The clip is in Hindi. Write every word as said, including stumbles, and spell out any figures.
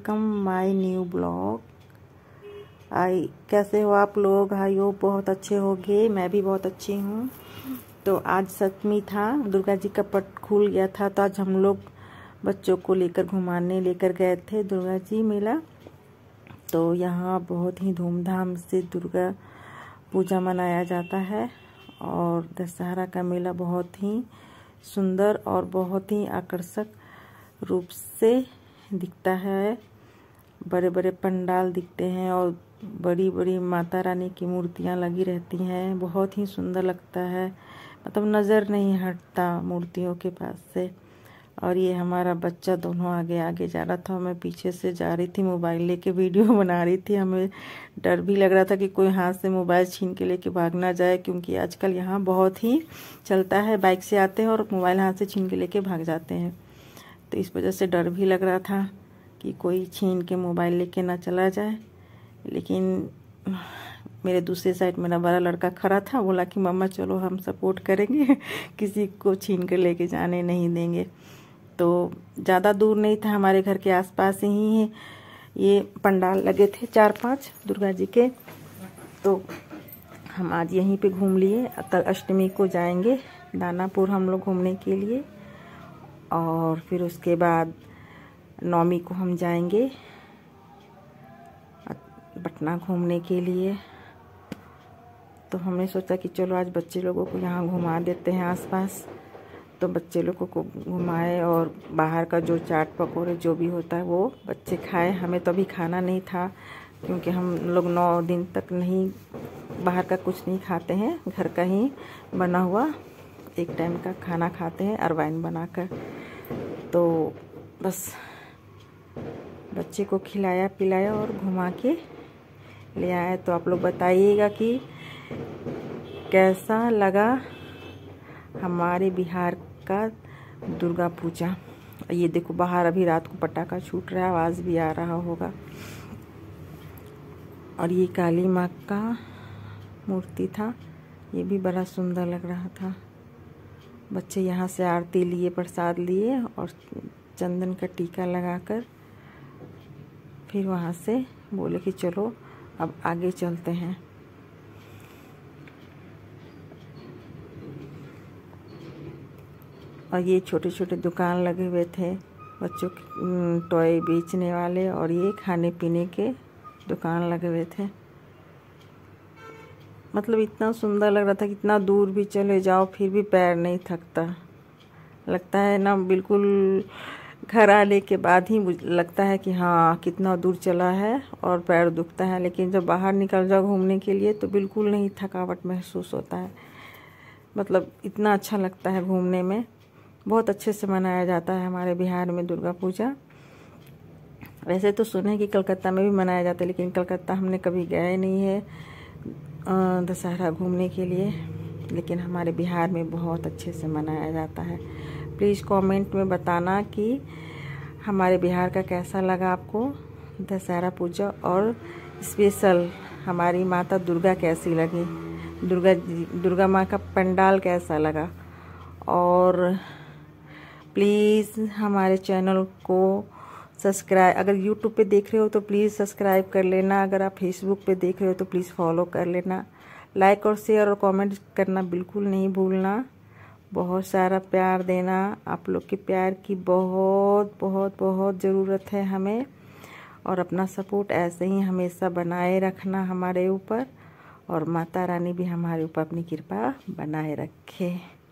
Welcome my new blog. आई कैसे हो आप लोग? आई होप बहुत अच्छे होंगे। मैं भी बहुत अच्छी हूँ। तो आज सप्तमी था, दुर्गा जी का पट खुल गया था, तो आज हम लोग बच्चों को लेकर घुमाने लेकर गए थे दुर्गा जी मेला। तो यहाँ बहुत ही धूमधाम से दुर्गा पूजा मनाया जाता है और दशहरा का मेला बहुत ही सुंदर और बहुत ही आकर्षक रूप से दिखता है। बड़े बड़े पंडाल दिखते हैं और बड़ी बड़ी माता रानी की मूर्तियाँ लगी रहती हैं। बहुत ही सुंदर लगता है, मतलब नज़र नहीं हटता मूर्तियों के पास से। और ये हमारा बच्चा दोनों आगे आगे जा रहा था, मैं पीछे से जा रही थी, मोबाइल लेके वीडियो बना रही थी। हमें डर भी लग रहा था कि कोई हाथ से मोबाइल छीन के लेके भाग ना जाए, क्योंकि आजकल यहाँ बहुत ही चलता है, बाइक से आते हैं और मोबाइल हाथ से छीन के लेके भाग जाते हैं। तो इस वजह से डर भी लग रहा था कि कोई छीन के मोबाइल लेके ना चला जाए। लेकिन मेरे दूसरे साइड मेरा बड़ा लड़का खड़ा था, बोला कि मम्मा चलो हम सपोर्ट करेंगे, किसी को छीन कर लेके जाने नहीं देंगे। तो ज़्यादा दूर नहीं था, हमारे घर के आसपास ही है ये पंडाल लगे थे चार पांच दुर्गा जी के। तो हम आज यहीं पे घूम लिए। कल अष्टमी को जाएंगे दानापुर हम लोग घूमने के लिए, और फिर उसके बाद नौमी को हम जाएंगे पटना घूमने के लिए। तो हमने सोचा कि चलो आज बच्चे लोगों को यहाँ घुमा देते हैं आसपास। तो बच्चे लोगों को घुमाए और बाहर का जो चाट पकौड़े जो भी होता है वो बच्चे खाए। हमें तो अभी खाना नहीं था, क्योंकि हम लोग नौ दिन तक नहीं बाहर का कुछ नहीं खाते हैं, घर का ही बना हुआ एक टाइम का खाना खाते हैं अरवाइन बनाकर। तो बस बच्चे को खिलाया पिलाया और घुमा के ले आए। तो आप लोग बताइएगा कि कैसा लगा हमारे बिहार का दुर्गा पूजा। ये देखो बाहर अभी रात को पटाखा छूट रहा है, आवाज़ भी आ रहा होगा। और ये काली माँ का मूर्ति था, ये भी बड़ा सुंदर लग रहा था। बच्चे यहाँ से आरती लिए, प्रसाद लिए और चंदन का टीका लगाकर फिर वहाँ से बोले कि चलो अब आगे चलते हैं। और ये छोटे छोटे दुकान लगे हुए थे बच्चों के टॉय बेचने वाले, और ये खाने पीने के दुकान लगे हुए थे। मतलब इतना सुंदर लग रहा था कि इतना दूर भी चले जाओ फिर भी पैर नहीं थकता। लगता है ना, बिल्कुल घर आने के बाद ही लगता है कि हाँ कितना दूर चला है और पैर दुखता है। लेकिन जब बाहर निकल जाओ घूमने के लिए तो बिल्कुल नहीं थकावट महसूस होता है। मतलब इतना अच्छा लगता है घूमने में। बहुत अच्छे से मनाया जाता है हमारे बिहार में दुर्गा पूजा। वैसे तो सुने कि कलकत्ता में भी मनाया जाता है, लेकिन कलकत्ता हमने कभी गए नहीं है दशहरा घूमने के लिए। लेकिन हमारे बिहार में बहुत अच्छे से मनाया जाता है। प्लीज़ कमेंट में बताना कि हमारे बिहार का कैसा लगा आपको दशहरा पूजा, और स्पेशल हमारी माता दुर्गा कैसी लगी, दुर्गा दुर्गा माँ का पंडाल कैसा लगा। और प्लीज़ हमारे चैनल को सब्सक्राइब, अगर यूट्यूब पे देख रहे हो तो प्लीज़ सब्सक्राइब कर लेना। अगर आप फेसबुक पे देख रहे हो तो प्लीज़ फॉलो कर लेना। लाइक और शेयर और कमेंट करना बिल्कुल नहीं भूलना। बहुत सारा प्यार देना। आप लोग के प्यार की बहुत बहुत बहुत ज़रूरत है हमें, और अपना सपोर्ट ऐसे ही हमेशा बनाए रखना हमारे ऊपर, और माता रानी भी हमारे ऊपर अपनी कृपा बनाए रखे।